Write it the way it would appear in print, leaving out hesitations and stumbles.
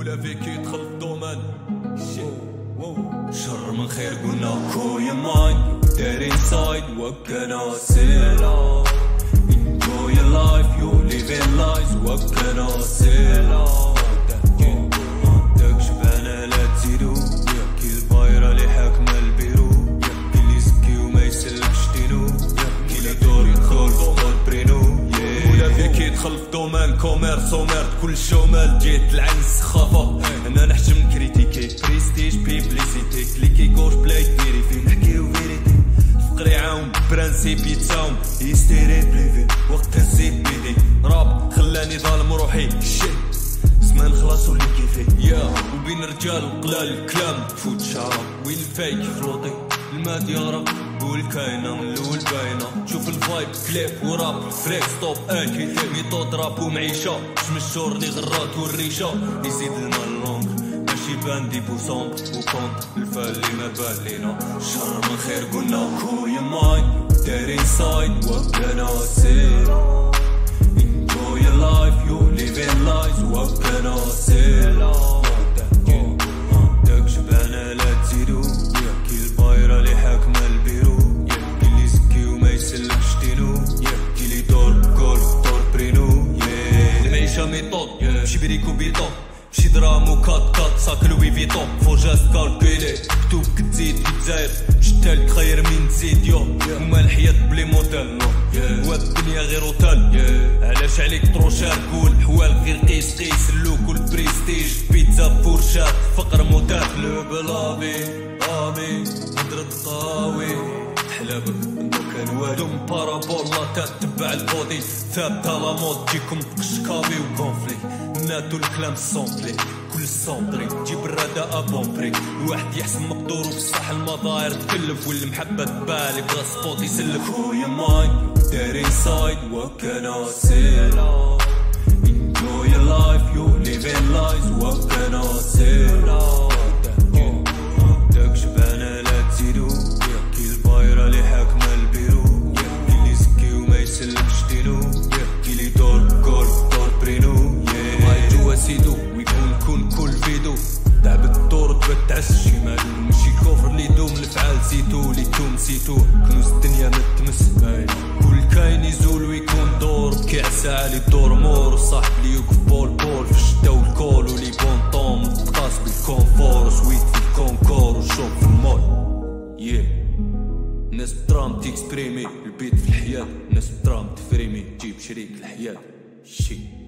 ولا فيك يدخل الدومان شر من خير قلنا كوي ماين داري انسايد what can I say enjoy your life you living lies what can I say عندك شبانة لا تزيدو كي البايرة اللي حاكمة البيرو كي اللي يزكي وما يسلكش دينو كي اللي دور يدخل في برينو ولا فيك يدخل في دومان كوميرس وميرد كل شومال جيت العين السخافة انا نحجم كريتيكي بريستيج بيبليسيتي كليكي كوش بلاي فيريفي نحكيو فيريتي فقري عاوم برانسيب يتساوم يستيري بليفي وقت الزيت بيدي راب خلاني ظالم روحي شيت زمان خلاص ولي كيفي يا وبين رجال قلال الكلام تفوت شعرة وين الفايك فلوطي الماد يغرق قول كاينة من الاول باينة شوف الفايب كليب وراب فريك ستوب اكي ميطود راب ومعيشة شم الشور اللي غرات والريشة يزيد لنا اللونغ ماشي باندي بوسومب وكونت الفالي ما بالينا شر من خير قلنا كوي ماين داري انسايد what can I say enjoy your life you living lies what can I say عندك شبانة لا تزيدو كي البايرة اللي حاكمة البيرو كي اللي يزكي وما يسلكش دينو كي اللي دور كول دور برينو المعيشة ميطود مشي بريكو بيطون مشي درام وكات كات ساك لوي فيتون فو جاست كالكولي كتوب كتزيد في الجزائر شتال تخير مين تزيد وما الحياة بلي موديل هو الدنيا غير اوتال علاش عليك تروشار كول الحوال غير قيس قيس اللوك والبريستيج بيتزا فورشات فقر مودات لو بلافي امي هدرت قاوي حلابك انت كان والوم بارابولا تتبع البودي ثابتة لا مود تجيكم قشكابي وكونفلي ناتو الكلام السونبلي كل السونطري تجيب الرداء بومبري الواحد يحسن مقدورو بصح المظاهر تكلف والمحبة تبالي بلا سبوت يسلك خويا ماين داري انسايد what can I say enjoy your life you living lies what can I say عندك شبانة لا تزيدو كي البايرة اللي حاكمة البيرو كي اللي يزكي وما يسلكش دينو كي اللي دور كول دور برينو هاي جوا سيدو ويكون كون كل فيدو تعبت الدور تبتعس شي مالو ماشي كفر اللي يدوم الفعال زيتو اللي توم سيتو كنوز الدنيا ما تمس كل كاين يزول ويكون دور كعسة علي دور مور صاحب اللي يوقف بول بول في الشتا والكول ولي بونطون متقاس بالكونفور سويت في الكونكور وشوف في المول ناس بدرام تيكسبريمي البيت في الحياة ناس بدرام تفريمي تجيب شريك الحياة شي